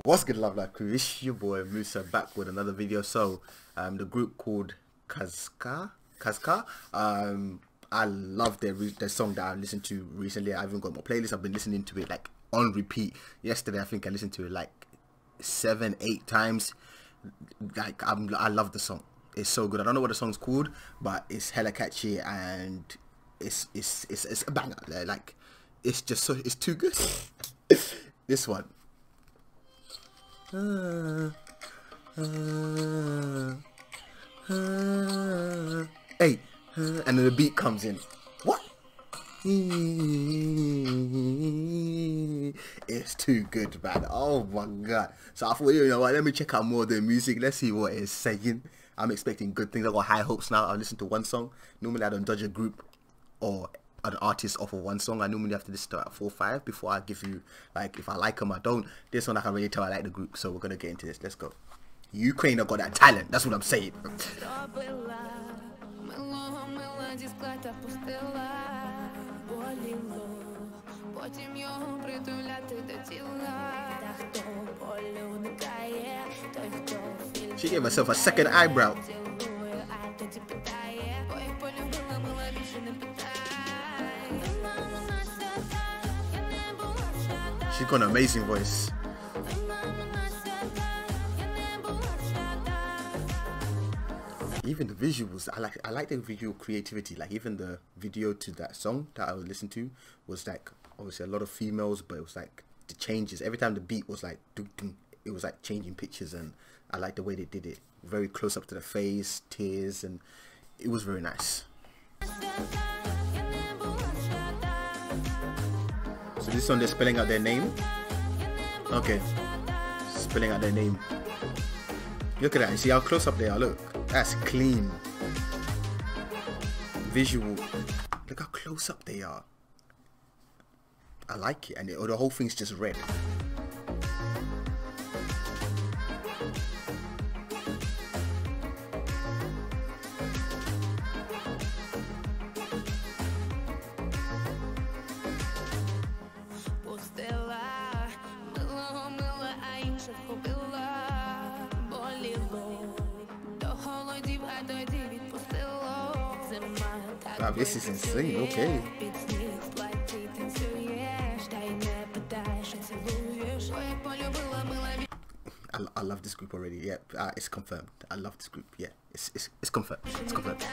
What's good, Love Life crew? It's your boy Musa back with another video. So the group called Kazka. I love their song that I listened to recently. I even got my playlist. I've been listening to it like on repeat. Yesterday I think I listened to it like 7-8 times. Like I love the song. It's so good. I don't know what the song's called, but it's hella catchy and it's a banger. Like it's just so, it's too good. This one. Hey, and then the beat comes in. What? It's too good, man. Oh my god. So I thought, you know what, let me check out more of the music. Let's see what it's saying. I'm expecting good things. I got high hopes now. I listen to one song. Normally I don't judge a group or an artist off of one song. I normally have to listen to like 4 or 5 before I give you, like, if I like them, I don't. This one I can really tell I like the group, so we're gonna get into this. Let's go. Ukraine have got that talent, that's what I'm saying. She gave herself a second eyebrow. She's got an amazing voice. Even the visuals, I like the visual creativity. Like even the video to that song that I would listen to was like obviously a lot of females, but it was like the changes every time the beat was like it was like changing pictures, and I like the way they did it. Very close up to the face, tears, and it was very nice. So this one they're spelling out their name. Okay, spelling out their name. Look at that. You see how close up they are? Look, that's clean. Visual. Look how close up they are. I like it, and the whole thing's just red. Wow, this is insane. Okay. I love this group already. Yeah, it's confirmed. I love this group. Yeah, it's confirmed. It's confirmed.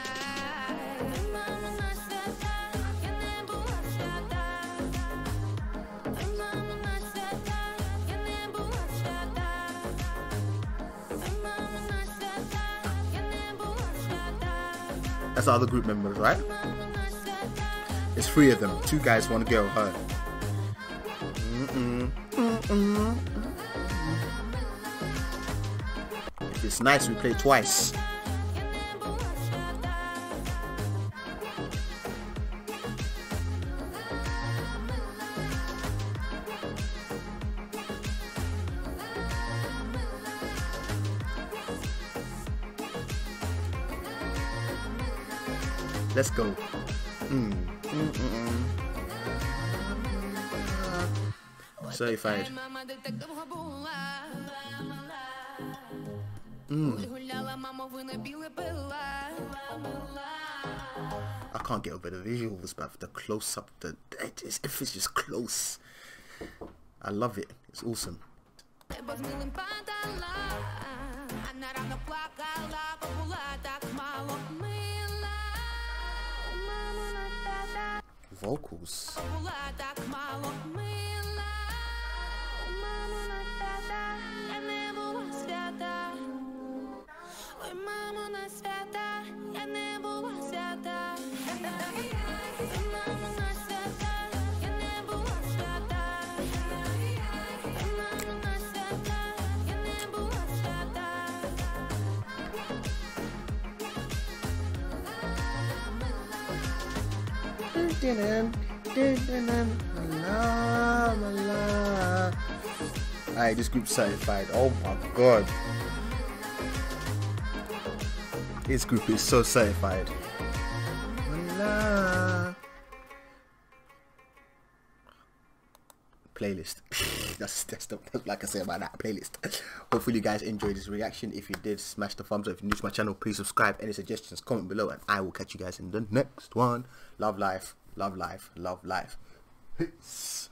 That's the other group members, right? It's 3 of them. 2 guys, 1 girl, her. If it's nice, we play twice. Let's go. Certified. I can't get over the visuals, but the close up, if it's just close, I love it. It's awesome. Vocals. Alright, this group's certified. Oh my god. This group is so certified. playlist. that's like I say about that playlist. Hopefully you guys enjoyed this reaction. If you did, smash the thumbs up. If you're new to my channel, please subscribe. Any suggestions, comment below, and I will catch you guys in the next one. Love life, love life, love life. Peace.